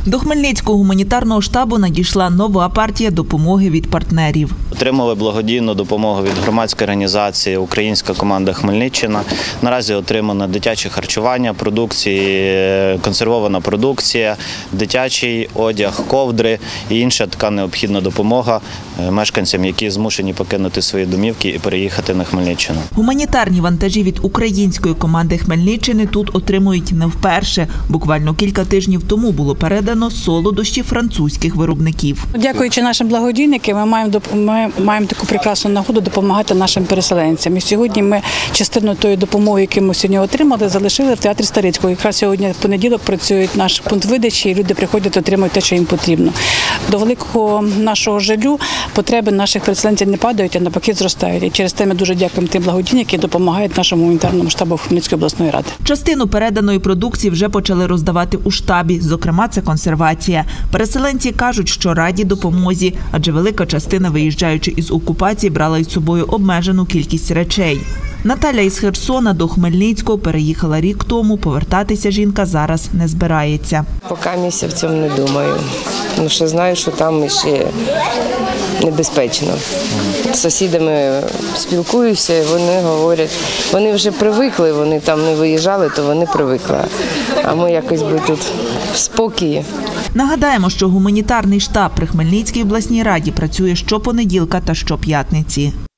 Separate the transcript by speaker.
Speaker 1: До Хмельницького гуманітарного штабу надійшла нова партія допомоги від партнерів.
Speaker 2: Отримали благодійну допомогу від громадської організації «Українська команда Хмельниччина». Наразі отримано дитяче харчування, консервована продукція, дитячий одяг, ковдри і інша така необхідна допомога мешканцям, які змушені покинути свої домівки і переїхати на Хмельниччину.
Speaker 1: Гуманітарні вантажі від української команди Хмельниччини тут отримують не вперше. Буквально кілька тижнів тому було передано солодощі французьких виробників.
Speaker 3: Дякуючи нашим благодійникам, ми маємо таку прекрасну нагоду допомагати нашим переселенцям. І сьогодні ми частину тої допомоги, яку ми сьогодні отримали, залишили в театрі Старицького. Якраз сьогодні в понеділок працює наш пункт видачі, і люди приходять, отримують те, що їм потрібно. До великого нашого жалю потреби наших переселенців не падають, а навпаки зростають. І через те ми дуже дякуємо тим благодійникам, які допомагають нашому гуманітарному штабу Хмельницької обласної ради.
Speaker 1: Частину переданої продукції вже почали роздавати у штабі, зокрема це консервація. Переселенці кажуть, що раді допомозі, адже велика частина, виїжджаючи із окупації, брала із собою обмежену кількість речей. Наталя із Херсона до Хмельницького переїхала рік тому, повертатися жінка зараз не збирається.
Speaker 4: Поки місця в цьому не думаю, тому що знаю, що там ще небезпечно. З сусідами спілкуюся, і вони говорять, вони вже привикли, вони там не виїжджали, то вони привикли. А ми якось би тут в спокої.
Speaker 1: Нагадаємо, що гуманітарний штаб при Хмельницькій обласній раді працює щопонеділка та щоп'ятниці.